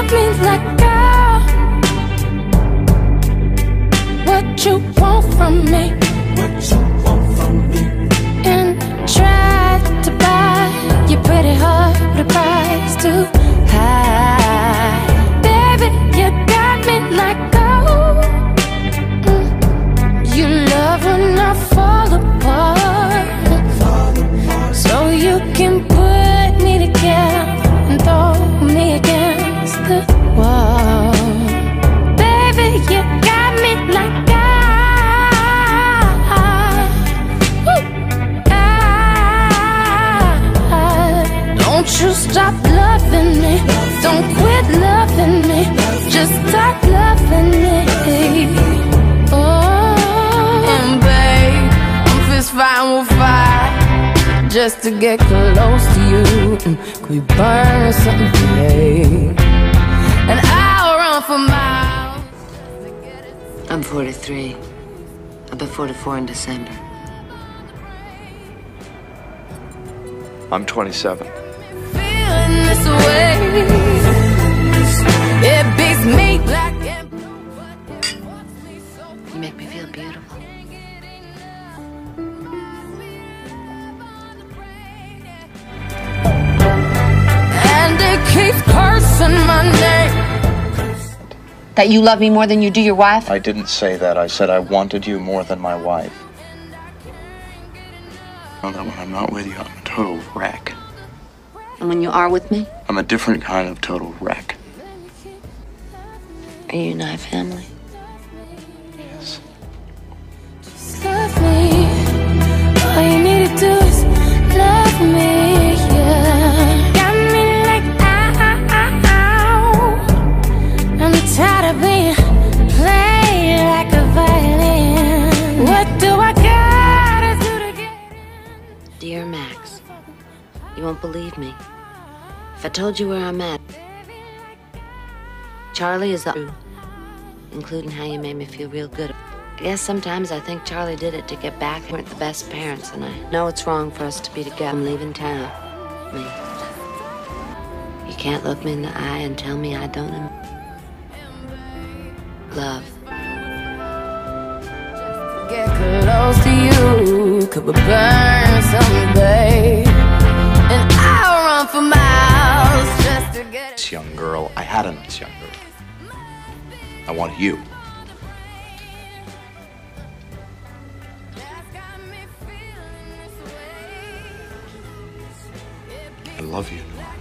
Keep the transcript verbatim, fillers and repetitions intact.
me like, girl, what you want from me? What you want from me? And tried to buy your pretty heart with a price too high. Baby, you got me like, oh, mm. You love when I fall apart, so you can put me together and throw me against the wall. Baby, you got me like, I, I, don't you stop loving me, don't quit loving me, just stop loving me. Oh, and babe, I'm fist fighting with fire just to get close to you. Could we burn something today? And I'll run for miles. I'm forty-three. I'll be forty-four in December. I'm twenty-seven. Feeling this way, it beats me black and blue, but it wants me so. You make me feel beautiful. And it keeps cursing my name. That you love me more than you do your wife? I didn't say that. I said I wanted you more than my wife. Know that when I'm not with you, I'm a total wreck. And when you are with me? I'm a different kind of total wreck. Are you and I family? Yes. Just love me. All you need to do is love me, yeah. Got me like, ow. I'm tired of being played like a violin. What do I gotta do to get in? Dear Max, you won't believe me if I told you where I'm at. Charlie is the, including how you made me feel real good. I guess sometimes I think Charlie did it to get back. We weren't the best parents, and I know it's wrong for us to be together. I'm leaving town. Me. You can't look me in the eye and tell me I don't am- love. Get close to you, could we burn someday? And I'll run for miles just to get it. This young girl, I had a nice young girl. I want you. I love you, Nora.